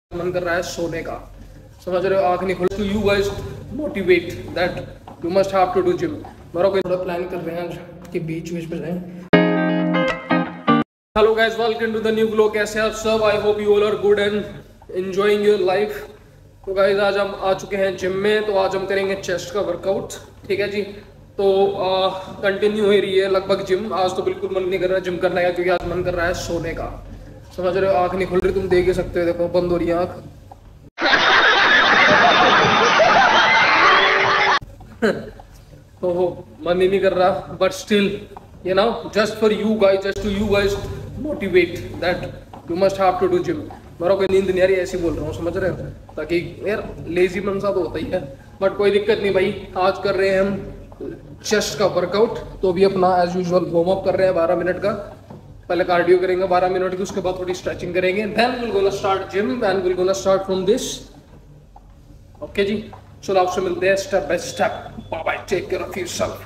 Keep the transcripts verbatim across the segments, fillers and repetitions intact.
मन कर रहा है सोने का, समझ रहे हो, आँख नहीं खुल। To you guys motivate that you must have to do gym. मेरा कोई थोड़ा प्लान कर रहे हैं आज कि बीच बीच पे जाएं। Hello guys, welcome to the new vlog. कैसे आप सब? I hope you all are good and enjoying your life. तो गाइस आज हम आ चुके हैं जिम में, तो आज हम करेंगे चेस्ट का वर्कआउट, ठीक है जी। तो कंटिन्यू हो रही है लगभग जिम। आज तो बिल्कुल मन नहीं कर रहा जिम करने का, क्योंकि आज मन कर रहा है सोने का, समझ रहे हो। आँख नहीं खुल रही, तुम देख ही सकते हो, देखो बंद हो रही है आँख। तो मन ही नहीं कर रहा, but still you know just for you guys, just to you guys motivate that you must have to do gym. मेरा कोई नींद नहीं आ रही, ऐसे बोल रहा हूँ, समझ रहे हो, ताकि यार लेजी मन सा तो होता ही है, बट कोई दिक्कत नहीं भाई। आज कर रहे हैं हम चेस्ट का वर्कआउट। तो अभी अपना एज यूजुअल वार्म अप कर रहे हैं बारह मिनट का। पहले कार्डियो करेंगे बारह मिनट की, उसके बाद थोड़ी स्ट्रेचिंग करेंगे, then will gonna start gym and will gonna start from this. Okay जी, चलो आपसे मिलते हैं step by step. Bye bye, take care of yourself.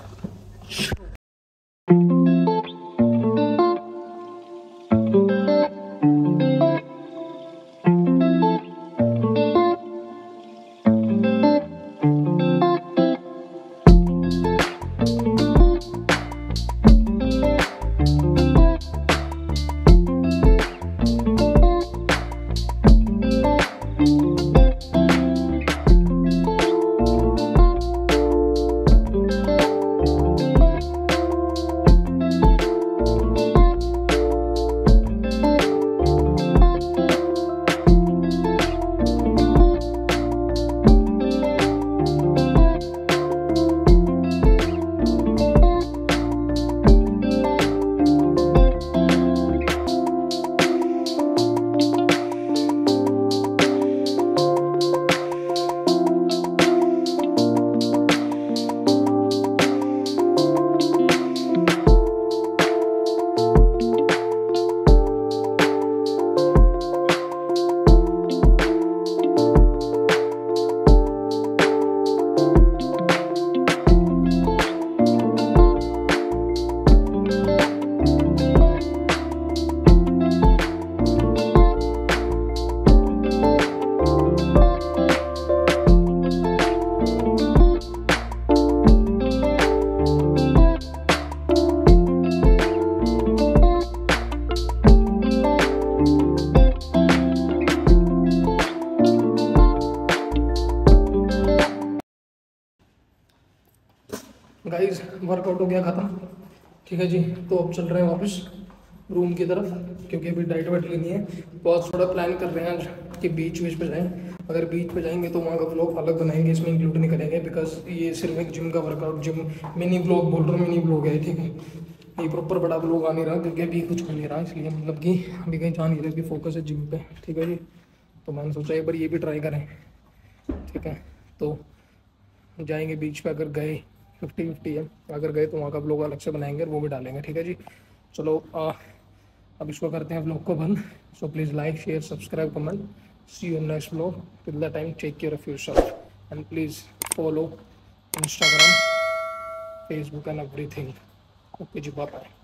Guys workout हो गया ख़त्म, ठीक है जी। तो अब चल रहे हैं वापस रूम की तरफ, क्योंकि अभी डाइट वाइट लेनी है। तो आज थोड़ा प्लान कर रहे हैं आज कि बीच बीच पे जाएं। अगर बीच पे जाएंगे तो वहाँ का व्लॉग अलग बनाएंगे, इसमें इंक्लूड नहीं करेंगे, बिकॉज ये सिर्फ एक जिम का वर्कआउट, जिम मिनी व्लॉग बोल रहा हूँ, मिनी व्लॉग है, ठीक है। ये प्रॉपर बड़ा व्लॉग आ नहीं रहा, क्योंकि अभी कुछ हो नहीं रहा, इसलिए मतलब कि अभी कहीं जा नहीं रहा, अभी फोकस है जिम पे, ठीक है जी। तो मैंने सोचा एक बार ये भी ट्राई करें, ठीक है। तो जाएंगे बीच पे, अगर गए फिफ्टी फिफ्टी है, अगर गए तो वहाँ का ब्लॉग अलग से बनाएंगे और वो भी डालेंगे, ठीक है जी। चलो आ, अब इसको करते हैं ब्लॉग को बंद। So please like, share, subscribe, comment. See you next blog. Till the time take care of yourself and please follow Instagram, Facebook and everything. Okay जी, बाय बाय।